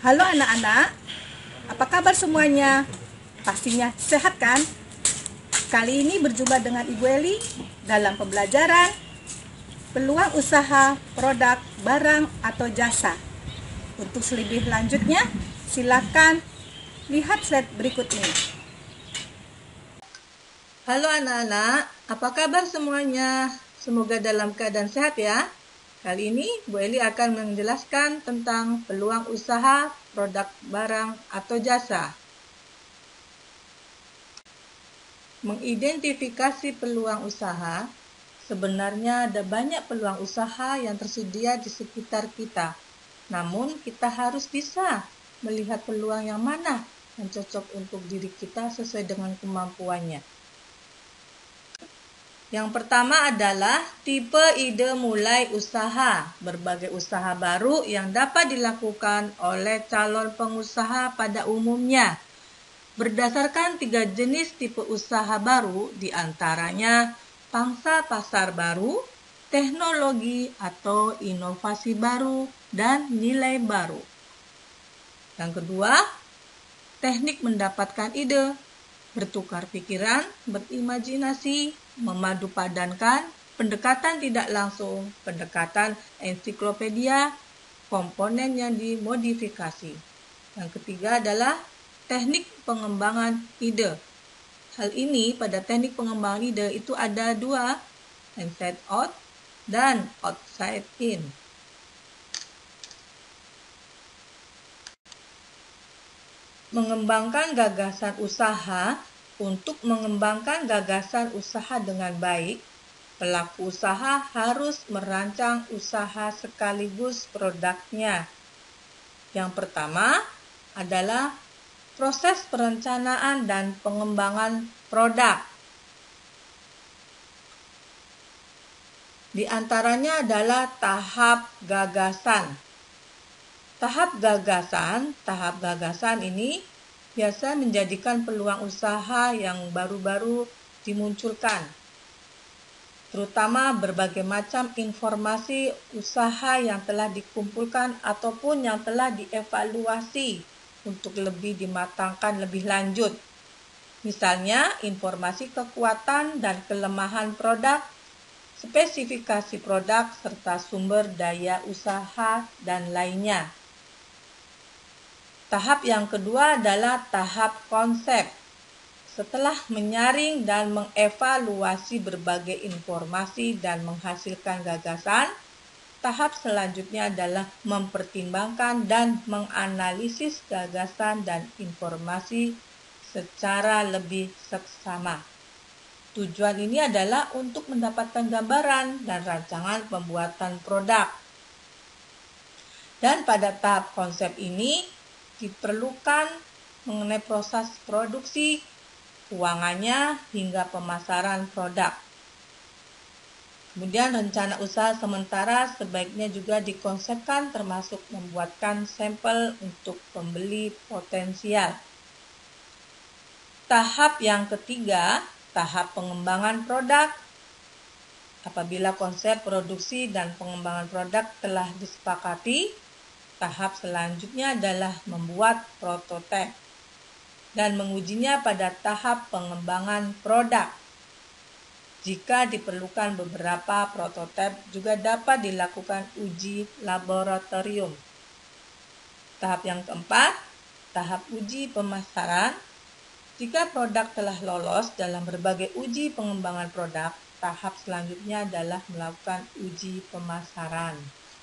Halo anak-anak, apa kabar semuanya? Pastinya sehat kan? Kali ini berjumpa dengan Ibu Eli dalam pembelajaran peluang usaha, produk, barang, atau jasa. Untuk lebih lanjutnya, silakan lihat slide berikut ini. Halo anak-anak, apa kabar semuanya? Semoga dalam keadaan sehat ya. Kali ini Bu Eli akan menjelaskan tentang peluang usaha, produk, barang, atau jasa. Mengidentifikasi peluang usaha, sebenarnya ada banyak peluang usaha yang tersedia di sekitar kita. Namun kita harus bisa melihat peluang yang mana yang cocok untuk diri kita sesuai dengan kemampuannya. Yang pertama adalah tipe ide mulai usaha. Berbagai usaha baru yang dapat dilakukan oleh calon pengusaha pada umumnya. Berdasarkan 3 jenis tipe usaha baru, diantaranya pangsa pasar baru, teknologi atau inovasi baru, dan nilai baru. Yang kedua, teknik mendapatkan ide. Bertukar pikiran, berimajinasi, memadupadankan, pendekatan tidak langsung, pendekatan ensiklopedia, komponen yang dimodifikasi. Yang ketiga adalah teknik pengembangan ide. Hal ini pada teknik pengembangan ide itu ada 2, inside out dan outside in. Mengembangkan gagasan usaha. Untuk mengembangkan gagasan usaha dengan baik, pelaku usaha harus merancang usaha sekaligus produknya. Yang pertama adalah proses perencanaan dan pengembangan produk. Di antaranya adalah tahap gagasan. Tahap gagasan ini biasa menjadikan peluang usaha yang baru-baru dimunculkan, terutama berbagai macam informasi usaha yang telah dikumpulkan ataupun yang telah dievaluasi untuk lebih dimatangkan lebih lanjut. Misalnya, informasi kekuatan dan kelemahan produk, spesifikasi produk, serta sumber daya usaha, dan lainnya. Tahap yang kedua adalah tahap konsep. Setelah menyaring dan mengevaluasi berbagai informasi dan menghasilkan gagasan, tahap selanjutnya adalah mempertimbangkan dan menganalisis gagasan dan informasi secara lebih seksama. Tujuan ini adalah untuk mendapatkan gambaran dan rancangan pembuatan produk. Dan pada tahap konsep ini diperlukan mengenai proses produksi, keuangannya, hingga pemasaran produk. Kemudian rencana usaha sementara sebaiknya juga dikonsepkan termasuk membuatkan sampel untuk pembeli potensial. Tahap yang ketiga, tahap pengembangan produk. Apabila konsep produksi dan pengembangan produk telah disepakati, tahap selanjutnya adalah membuat prototipe dan mengujinya pada tahap pengembangan produk. Jika diperlukan beberapa prototipe juga dapat dilakukan uji laboratorium. Tahap yang keempat, tahap uji pemasaran. Jika produk telah lolos dalam berbagai uji pengembangan produk, tahap selanjutnya adalah melakukan uji pemasaran.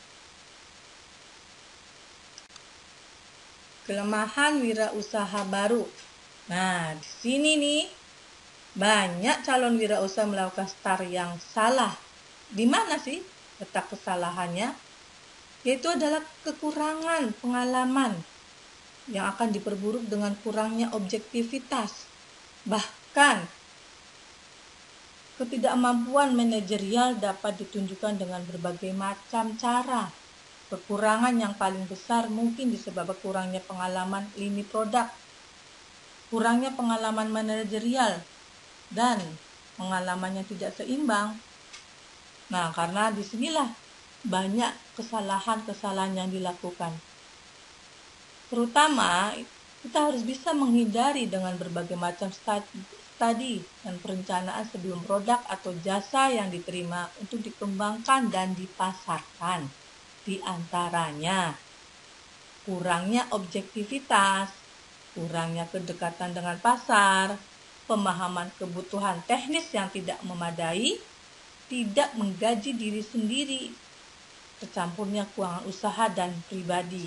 Kelemahan wirausaha baru. Nah, di sini nih banyak calon wirausaha melakukan start yang salah. Di mana sih letak kesalahannya? Yaitu adalah kekurangan pengalaman yang akan diperburuk dengan kurangnya objektivitas. Bahkan ketidakmampuan manajerial dapat ditunjukkan dengan berbagai macam cara. Kekurangan yang paling besar mungkin disebabkan kurangnya pengalaman lini produk, kurangnya pengalaman manajerial, dan pengalamannya tidak seimbang. Nah, karena disinilah banyak kesalahan-kesalahan yang dilakukan. Terutama kita harus bisa menghindari dengan berbagai macam studi dan perencanaan sebelum produk atau jasa yang diterima untuk dikembangkan dan dipasarkan. Di antaranya, kurangnya objektivitas, kurangnya kedekatan dengan pasar, pemahaman kebutuhan teknis yang tidak memadai, tidak menggaji diri sendiri, tercampurnya keuangan usaha dan pribadi.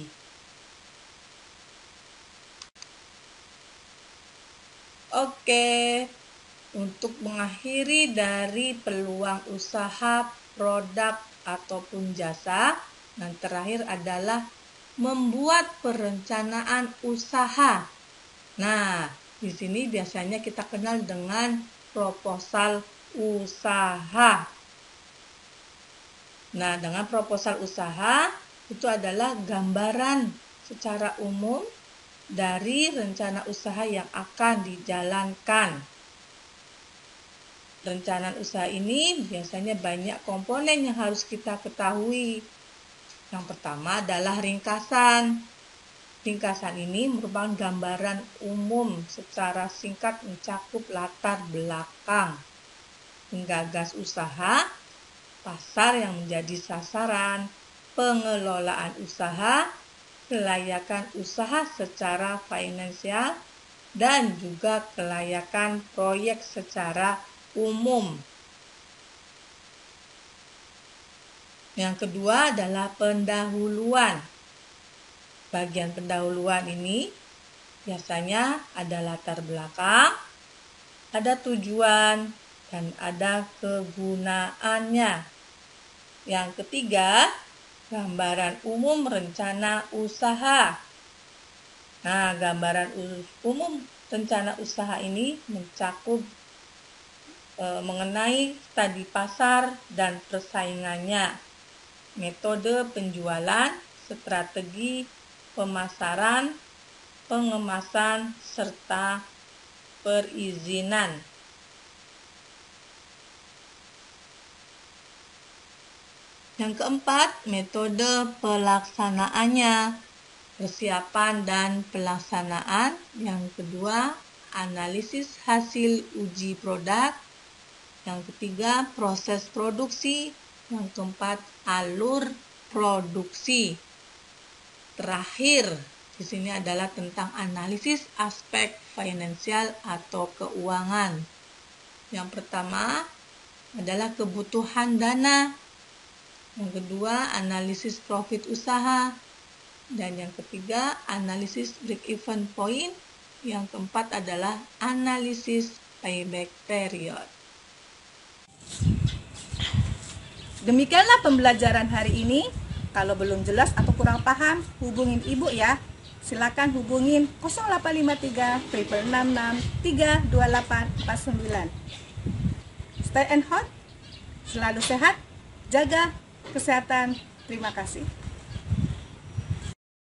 Oke, untuk mengakhiri dari peluang usaha, produk, ataupun jasa, yang terakhir adalah membuat perencanaan usaha. Nah, di sini biasanya kita kenal dengan proposal usaha. Nah, dengan proposal usaha itu adalah gambaran secara umum dari rencana usaha yang akan dijalankan. Rencana usaha ini biasanya banyak komponen yang harus kita ketahui. Yang pertama adalah ringkasan. Ringkasan ini merupakan gambaran umum secara singkat mencakup latar belakang, penggagas usaha, pasar yang menjadi sasaran, pengelolaan usaha, kelayakan usaha secara finansial, dan juga kelayakan proyek secara umum. Yang kedua adalah pendahuluan. Bagian pendahuluan ini biasanya ada latar belakang, ada tujuan, dan ada kegunaannya. Yang ketiga, gambaran umum rencana usaha. Nah, gambaran umum rencana usaha ini mencakup mengenai studi pasar dan persaingannya, metode penjualan, strategi pemasaran, pengemasan, serta perizinan. Yang keempat, metode pelaksanaannya, persiapan dan pelaksanaan. Yang kedua, analisis hasil uji produk. Yang ketiga, proses produksi. Yang keempat, alur produksi. Terakhir, di sini adalah tentang analisis aspek finansial atau keuangan. Yang pertama adalah kebutuhan dana. Yang kedua, analisis profit usaha. Dan yang ketiga, analisis break-even point. Yang keempat adalah analisis payback period. Demikianlah pembelajaran hari ini. Kalau belum jelas atau kurang paham, hubungin Ibu ya. Silakan hubungin 0853 666 32849. Stay and hot, selalu sehat, jaga kesehatan. Terima kasih.